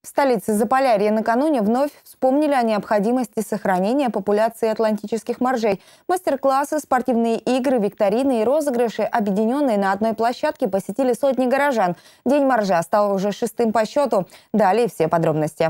В столице Заполярья накануне вновь вспомнили о необходимости сохранения популяции атлантических моржей. Мастер-классы, спортивные игры, викторины и розыгрыши, объединенные на одной площадке, посетили сотни горожан. День моржа стал уже 6-м по счету. Далее все подробности.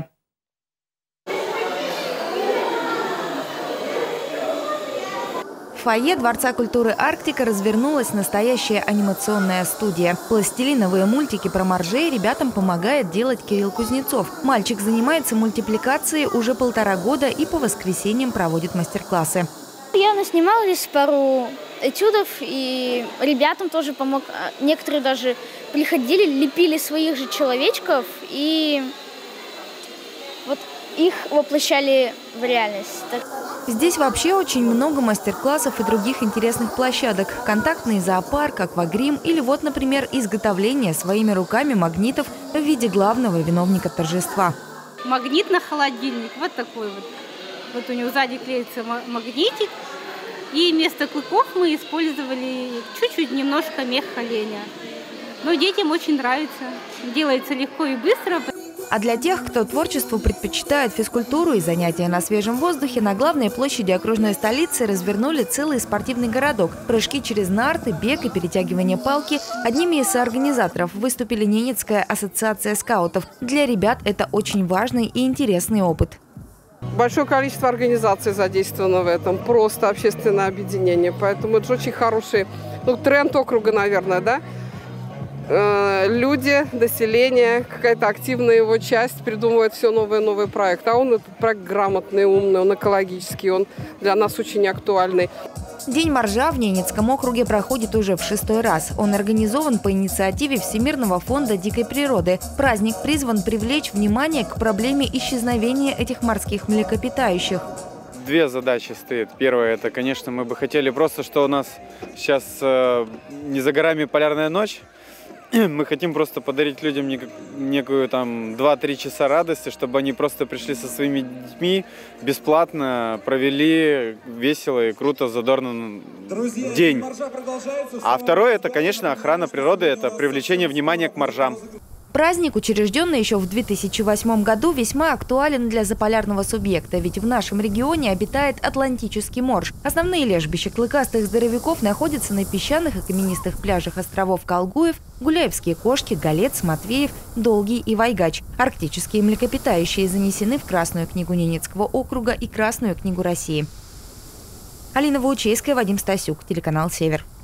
В фойе Дворца культуры «Арктика» развернулась настоящая анимационная студия. Пластилиновые мультики про моржей ребятам помогает делать Кирилл Кузнецов. Мальчик занимается мультипликацией уже 1,5 года и по воскресеньям проводит мастер-классы. Я наснимала здесь пару этюдов, и ребятам тоже помог. Некоторые даже приходили, лепили своих же человечков, и вот их воплощали в реальность. Здесь вообще очень много мастер-классов и других интересных площадок. Контактный зоопарк, аквагрим или вот, например, изготовление своими руками магнитов в виде главного виновника торжества. Магнит на холодильник, вот такой вот. Вот у него сзади клеится магнитик. И вместо клыков мы использовали чуть-чуть немножко мех оленя. Но детям очень нравится. Делается легко и быстро. А для тех, кто творчеству предпочитает физкультуру и занятия на свежем воздухе, на главной площади окружной столицы развернули целый спортивный городок. Прыжки через нарты, бег и перетягивание палки. Одними из соорганизаторов выступили Ненецкая ассоциация скаутов. Для ребят это очень важный и интересный опыт. Большое количество организаций задействовано в этом, просто общественное объединение. Поэтому это же очень хороший тренд округа, наверное, да? Люди, население, какая-то активная его часть придумывает все новые и новые проекты. А он этот проект грамотный, умный, он экологический, он для нас очень актуальный. День моржа в Ненецком округе проходит уже в 6-й раз. Он организован по инициативе Всемирного фонда дикой природы. Праздник призван привлечь внимание к проблеме исчезновения этих морских млекопитающих. Две задачи стоит. Первая, это, конечно, мы бы хотели просто, что у нас сейчас не за горами полярная ночь. Мы хотим просто подарить людям некую там 2-3 часа радости, чтобы они просто пришли со своими детьми, бесплатно провели весело и круто, задорно день. А второе, это, конечно, охрана природы, это привлечение внимания к моржам. Праздник, учрежденный еще в 2008 году, весьма актуален для заполярного субъекта, ведь в нашем регионе обитает атлантический морж. Основные лежбища клыкастых здоровяков находятся на песчаных и каменистых пляжах островов Колгуев, Гуляевские кошки, Голец, Матвеев, Долгий и Вайгач. Арктические млекопитающие занесены в Красную книгу Ненецкого округа и Красную книгу России. Алина Ваучейская, Вадим Стасюк, телеканал «Север».